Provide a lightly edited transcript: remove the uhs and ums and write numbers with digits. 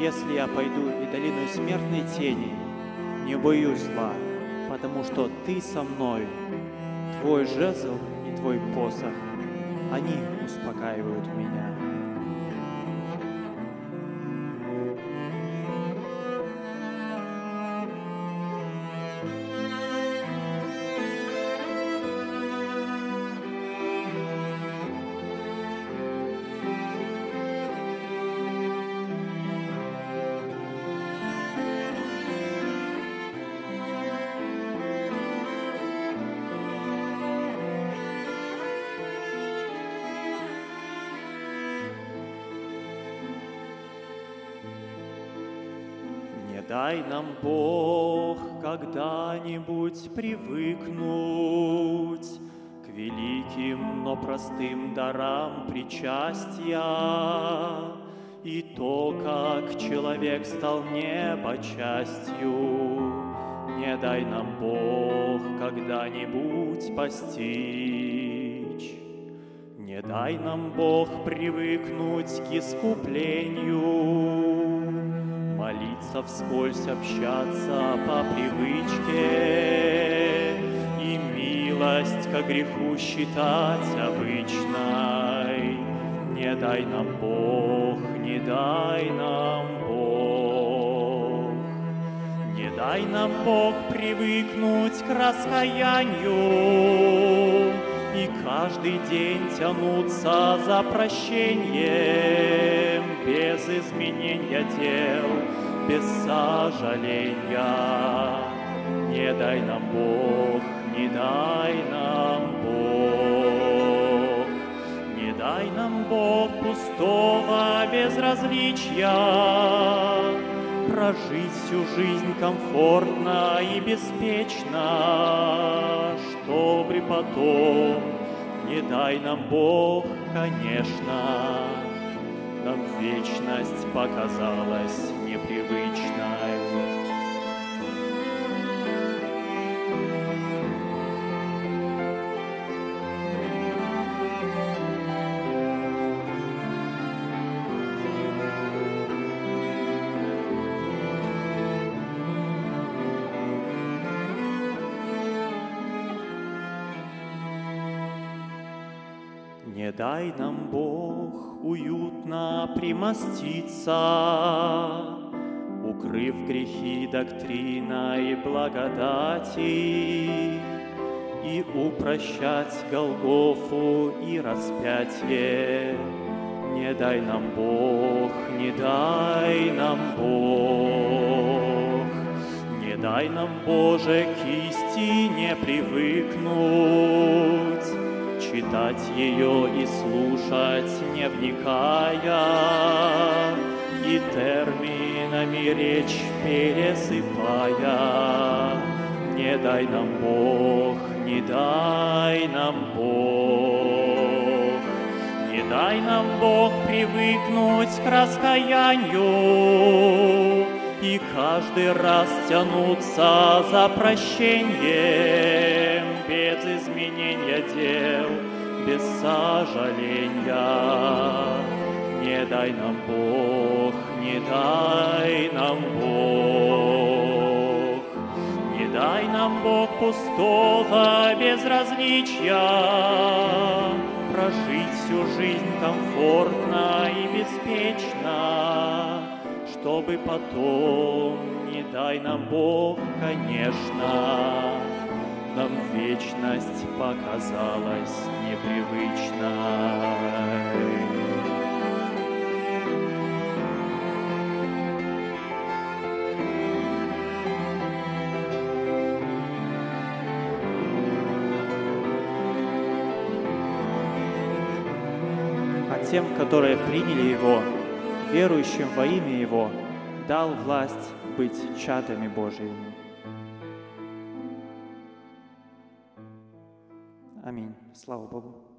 если я пойду и долину смертной тени, не боюсь зла, потому что Ты со мной. Твой жезл и Твой посох, они успокаивают меня. Дай нам, Бог, когда-нибудь привыкнуть к великим, но простым дарам причастия, и то, как человек стал неба частью. Не дай нам, Бог, когда-нибудь постичь. Не дай нам, Бог, привыкнуть к искуплению, молиться вскользь, общаться по привычке и милость ко греху считать обычной. Не дай нам, Бог, не дай нам, Бог. Не дай нам, Бог, привыкнуть к раскаянию и каждый день тянуться за прощением без изменения дел, без сожаления. Не дай нам, Бог, не дай нам, Бог. Не дай нам, Бог, пустого безразличия, прожить всю жизнь комфортно и беспечно, чтобы потом, не дай нам, Бог, конечно, нам вечность показалась непривычной. Не дай нам, Бог, уютно примоститься, укрыв грехи доктриной благодати, и упрощать Голгофу и распятие. Не дай нам, Бог, не дай нам, Бог. Не дай нам, Боже, к истине привыкнуть, читать ее и слушать, не вникая, и терминами речь пересыпая. Не дай нам, Бог, не дай нам, Бог. Не дай нам, Бог, привыкнуть к раскаянию и каждый раз тянуться за прощением без изменения дел, без сожаления. Не дай нам, Бог, не дай нам, Бог. Не дай нам, Бог, пустого безразличия, прожить всю жизнь комфортно и беспечно, чтобы потом, не дай нам, Бог, конечно, нам вечность показалась непривычной. А тем, которые приняли Его, верующим во имя Его, дал власть быть чадами Божиими. Аминь. Слава Богу.